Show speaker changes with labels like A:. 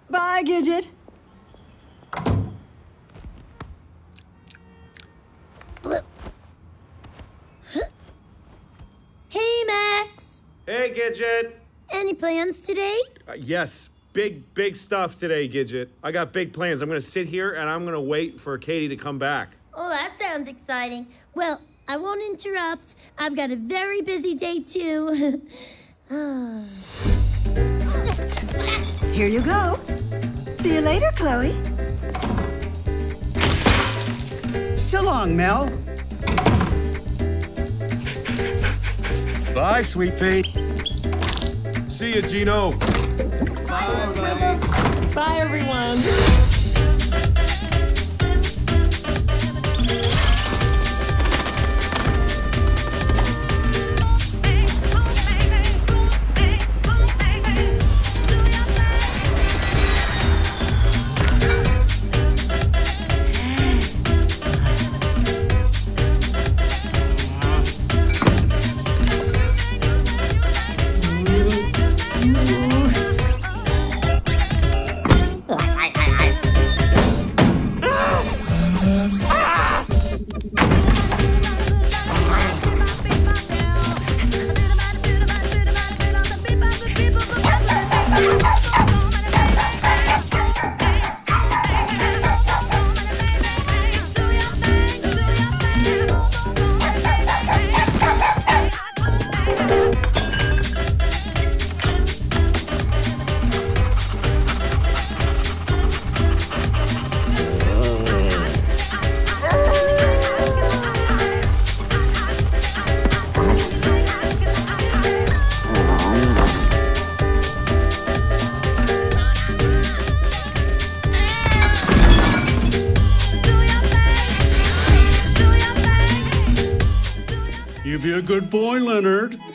A: Bye, Gidget.
B: Hey, Max.
C: Hey, Gidget.
B: Any plans today?
C: Yes, big stuff today, Gidget. I got big plans. I'm gonna sit here and I'm gonna wait for Katie to come back.
B: Oh, that sounds exciting. Well, I won't interrupt. I've got a very busy day, too.
A: Here you go. See you later, Chloe.
D: So long, Mel. Bye, Sweet Pea.
C: See you, Gino.
E: Bye, everyone.
D: You be a good boy, Leonard.